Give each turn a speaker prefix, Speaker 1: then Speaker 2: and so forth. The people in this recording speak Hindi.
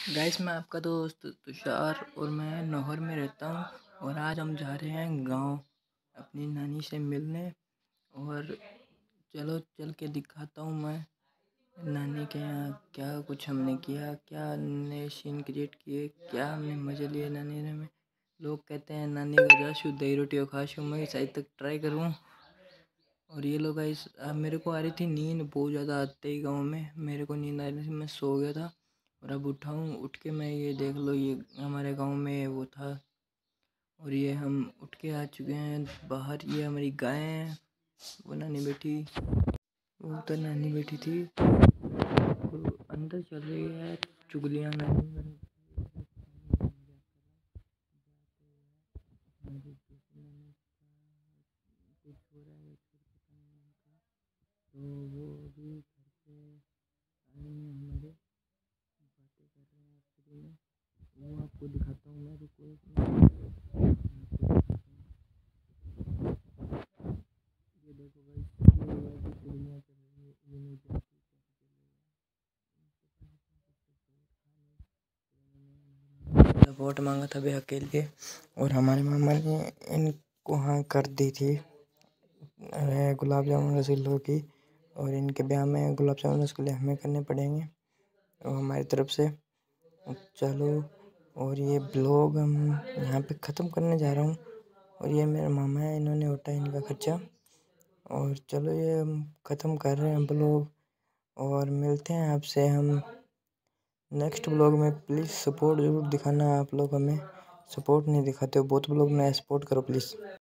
Speaker 1: गाइस, मैं आपका दोस्त तुषार और मैं नौहर में रहता हूँ। और आज हम जा रहे हैं गांव अपनी नानी से मिलने। और चलो चल के दिखाता हूँ मैं नानी के यहाँ क्या कुछ हमने किया, क्या नए सीन क्रिएट किए, क्या हमने मज़े लिए नानी में। लोग कहते हैं नानी का जाशु दही रोटी और खाशु, मैं शायद तक ट्राई करूँ। और ये लोग गाइस, मेरे को आ रही थी नींद बहुत ज़्यादा आते ही गाँव में, मेरे को नींद आ रही थी, मैं सो गया था। और अब उठ के मैं ये देख लो, ये हमारे गांव में वो था। और ये हम उठ के आ चुके हैं बाहर। ये हमारी गाय है, वो नानी बैठी, वो तो नानी बैठी थी, वो अंदर चल रही है चुगलियाँ नानी। कुछ हो रहा है तो वो अभी घर पे आए हैं हमारे, बातें कर रहे हैं एक्चुअली में। वो आपको दिखाता हूँ मैं, रुको एक मिनट। ये देखो गाइस, ये वाली चिड़िया चल रही है, ये नहीं जानती वोट मांगा था भैया के लिए, और हमारे मामा ने इनको हाँ कर दी थी गुलाब जामुन रसगुल्लों की। और इनके ब्याह में गुलाब जामुन रसगुल्ले हमें करने पड़ेंगे और हमारी तरफ से। चलो, और ये ब्लॉग हम यहाँ पे ख़त्म करने जा रहा हूँ। और ये मेरा मामा है, इन्होंने उठाया इनका खर्चा। और चलो, ये हम ख़त्म कर रहे हैं ब्लॉग, और मिलते हैं आपसे हम नेक्स्ट ब्लॉग में। प्लीज़ सपोर्ट ज़रूर दिखाना, आप लोग हमें सपोर्ट नहीं दिखाते हो बहुत। ब्लॉग में सपोर्ट करो प्लीज़।